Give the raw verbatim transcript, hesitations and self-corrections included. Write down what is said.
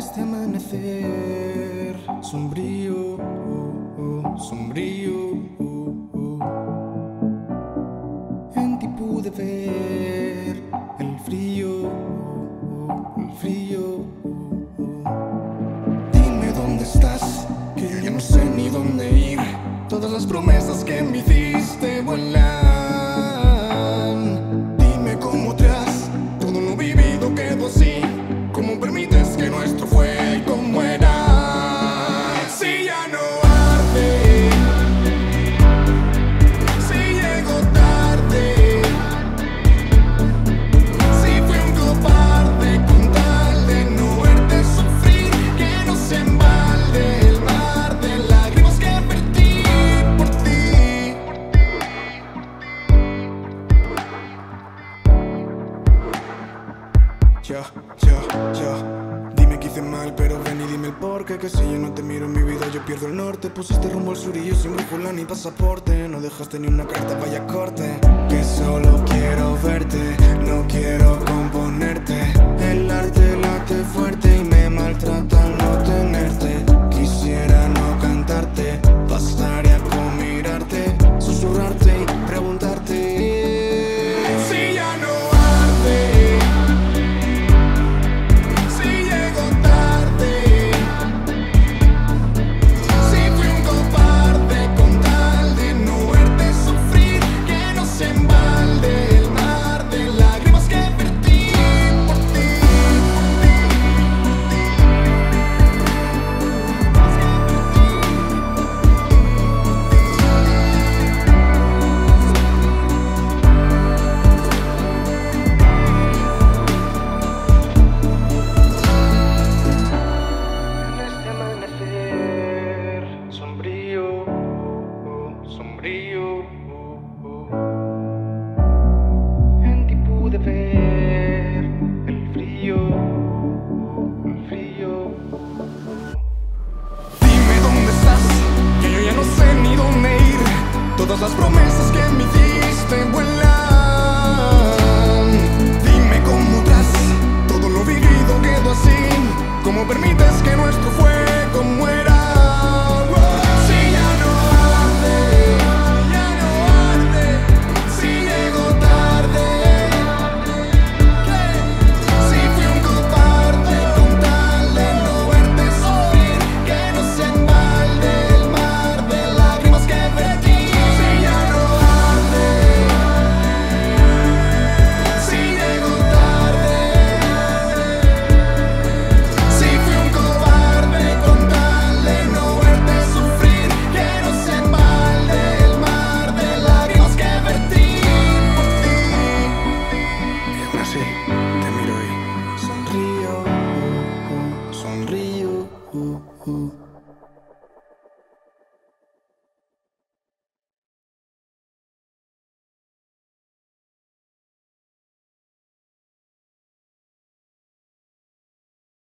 este amanecer sombrío, oh, oh, sombrío, oh, oh. En ti pude ver el frío, oh, oh, el frío, oh, oh. Dime dónde estás, que ya no sé ni dónde ir. Todas las promesas que me hiciste vuelan. Dime cómo tras todo lo vivido quedó así. ¿Cómo permites que nuestro fue y cómo era? Si ya no arde, si llego tarde, si fui un cobarde con tal de no verte sufrir, que no se embalde el mar de lágrimas que vertí por ti. Ya, ya, ya. Dime que hice mal, pero ven y dime el porqué. Que si yo no te miro en mi vida yo pierdo el norte. Pusiste rumbo al sur y yo sin brújula ni pasaporte. No dejaste ni una carta, vaya corte. Que solo quiero ver